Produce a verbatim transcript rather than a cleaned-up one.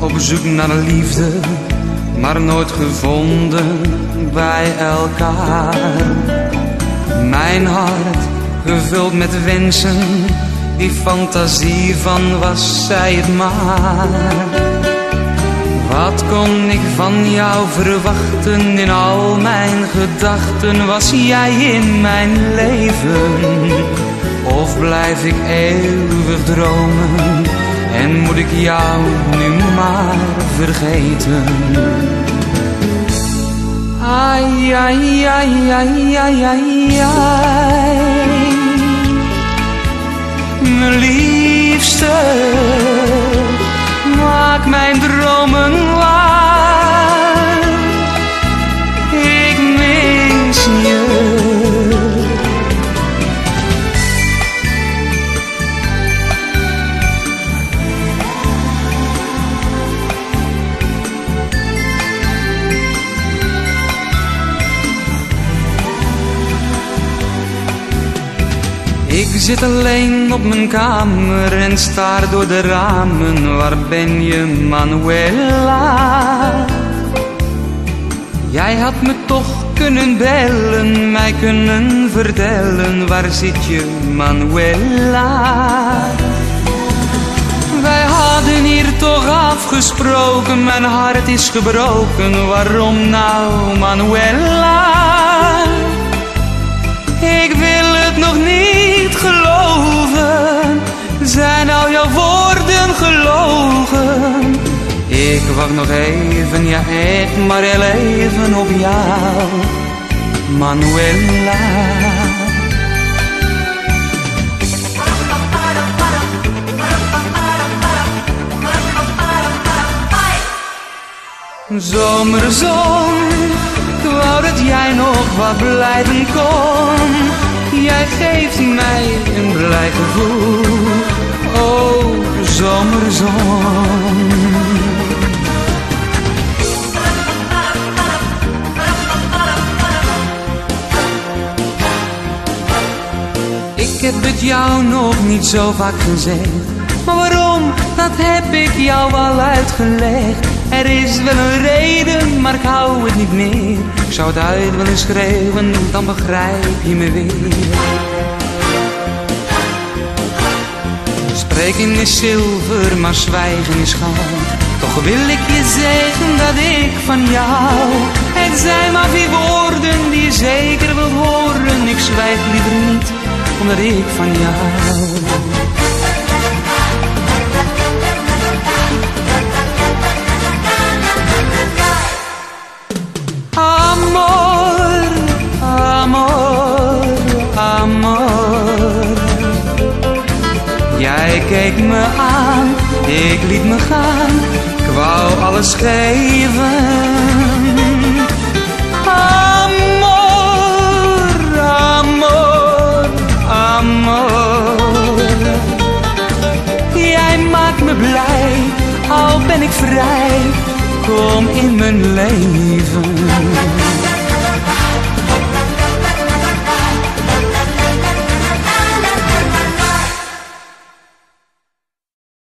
op zoek naar liefde, maar nooit gevonden bij elkaar. Mijn hart gevuld met wensen, die fantasie van was zij het maar. Wat kon ik van jou verwachten? In al mijn gedachten was jij in mijn leven. Of blijf ik eeuwig dromen en moet ik jou nu maar vergeten? Ai, ai, ai, ai, ai, ai, ai. Mijn liefste, maak mijn dromen waar. Ik mis je. Ik zit alleen op mijn kamer en staar door de ramen. Waar ben je, Manuela? Jij had me toch kunnen bellen, mij kunnen vertellen. Waar zit je, Manuela? Wij hadden hier toch afgesproken, mijn hart is gebroken. Waarom nou, Manuela? Ik wil het nog niet geloven, zijn al jouw woorden gelogen? Ik wacht nog even, ja echt maar heel even op jou, Manuela. Zomerzon, ik wou dat jij nog wat blijven kon. Jij geeft mij een blij gevoel, oh zomerzon. Ik heb het jou nog niet zo vaak gezegd, maar waarom, dat heb ik jou al uitgelegd. Er is wel een reden, maar ik hou het niet meer. Ik zou het uit willen schreeuwen, dan begrijp je me weer. Spreken is zilver, maar zwijgen is goud. Toch wil ik je zeggen dat ik van jou. Het zijn maar vier woorden die je zeker wilt horen. Ik zwijg liever niet, omdat ik van jou. Amor, amor, amor. Jij keek me aan, ik liet me gaan. Ik wou alles geven. Amor, amor, amor. Jij maakt me blij, al ben ik vrij. Kom in mijn leven.